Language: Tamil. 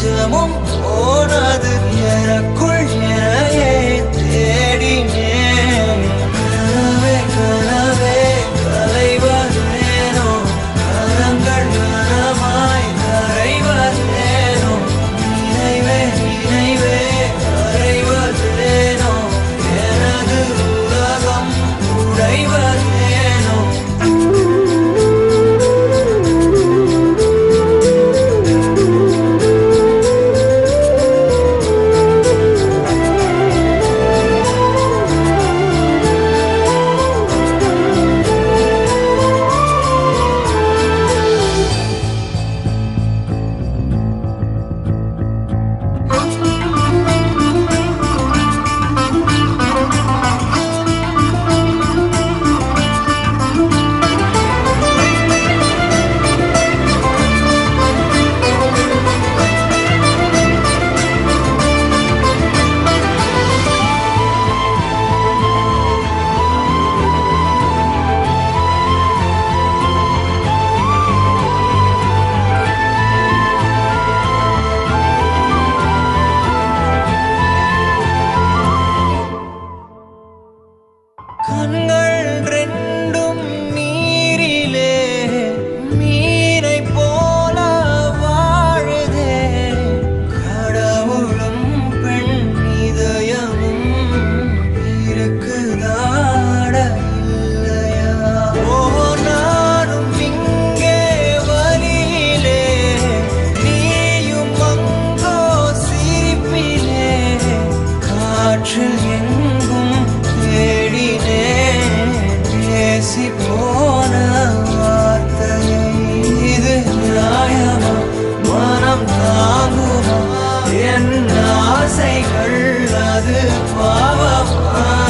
நெஞ்சமும் போனது எனக்குள் எனையே தேடினேன். கனவே கனவே கலைவதேனோ கரங்கள் கனமாய் கரைவதேனோ நினைவே நினைவே கரைவதேனோ எனது உலகம் உடைவதேனோ. கண்கள் ரெண்டும் நீரிலே மீனை போல வாழுதே. கடவுளும் பெண் இதயமும் இருக்குதாட இல்லையா? ஓ நானும் இங்கே வலியிலே நீயும் அங்கோ சிரிப்பிலே. காற்றில் எங்கும் தேடினேன் பேசி போன வார்த்தையை. இது நியாயமா? மனம் தாங்குமா? என் ஆசைகள் அது பாவமா?